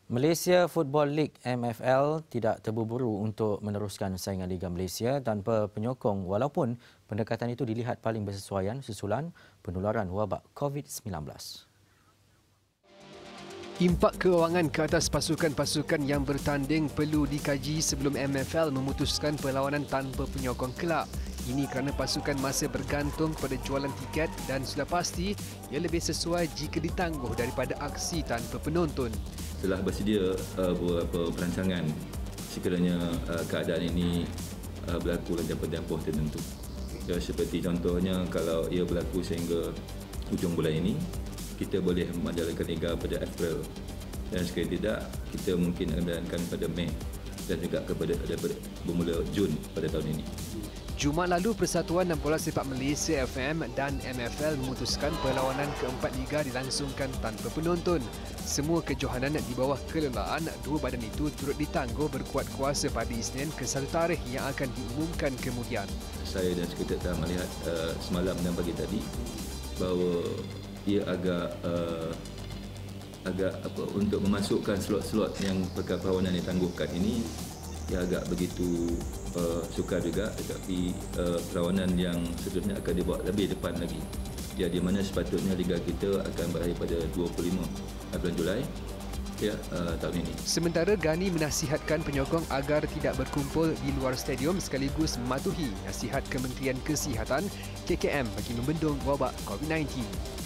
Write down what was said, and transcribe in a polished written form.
Malaysia Football League MFL tidak terburu-buru untuk meneruskan saingan Liga Malaysia tanpa penyokong walaupun pendekatan itu dilihat paling bersesuaian susulan penularan wabak COVID-19. Impak kewangan ke atas pasukan-pasukan yang bertanding perlu dikaji sebelum MFL memutuskan perlawanan tanpa penyokong kelab. Ini kerana pasukan masih bergantung pada jualan tiket dan sudah pasti ia lebih sesuai jika ditangguh daripada aksi tanpa penonton. Telah bersedia beberapa perancangan sekiranya keadaan ini berlaku dalam tempoh tertentu. Ya, seperti contohnya kalau ia berlaku sehingga hujung bulan ini, kita boleh menjalankan liga pada April, dan sekali tidak kita mungkin akan menjalankan pada Mei dan juga kepada bermula Jun pada tahun ini. Jumaat lalu Persatuan Bola Sepak Malaysia FM dan MFL memutuskan perlawanan keempat liga dilangsungkan tanpa penonton. Semua kejohanan di bawah kelelaan dua badan itu turut ditangguh berkuat kuasa pada Isnin ke satu tarikh yang akan diumumkan kemudian. Saya dan sekretariat telah melihat semalam dan pagi tadi bahawa ia agak untuk memasukkan slot-slot yang perlawanan ditangguhkan ini, ia agak begitu sukar juga, tetapi perlawanan yang seterusnya akan dibawa lebih depan lagi. Jadi mana sepatutnya liga kita akan berakhir pada 25 bulan Julai tahun ini. Sementara Ghani menasihatkan penyokong agar tidak berkumpul di luar stadium sekaligus mematuhi nasihat Kementerian Kesihatan KKM bagi membendung wabak COVID-19.